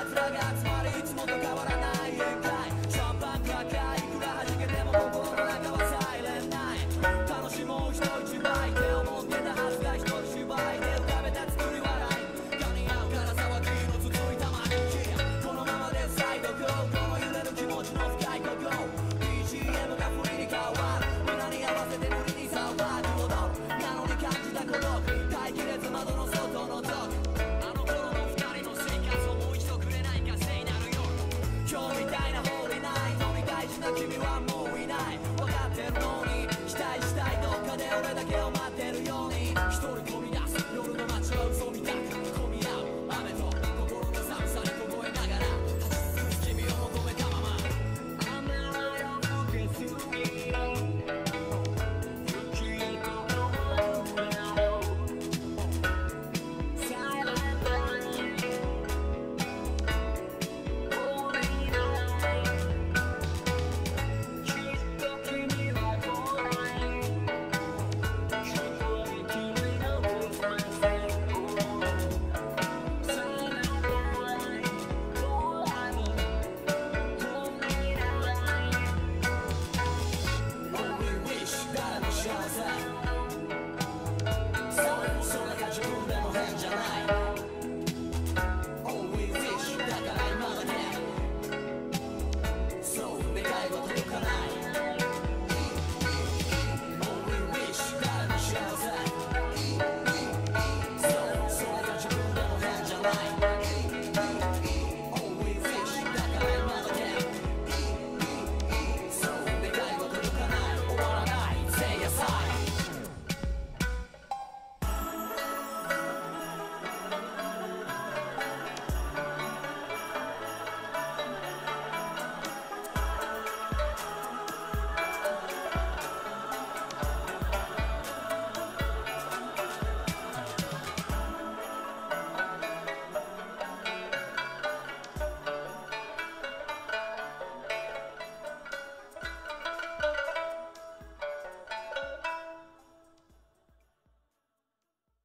奴らが集まりいつもと変わらない宴会シャンパンクラッカーいくら弾けても心の中はサイレンナイト楽しもう人一倍って思ってたはずが一人芝居で浮かべた作り笑い噛み合うから騒ぎのつついたまにこのままでサイドゴーこの揺れる気持ちの深いここ BGM が振りに変わる皆に合わせて無理に騒ぐ踊るなのに感じた孤独耐えきれず窓の外のぞくあの頃の二人の生活をもう一度くれないか聖なる夜今日みたいなホーリーナイトに大事な君はもう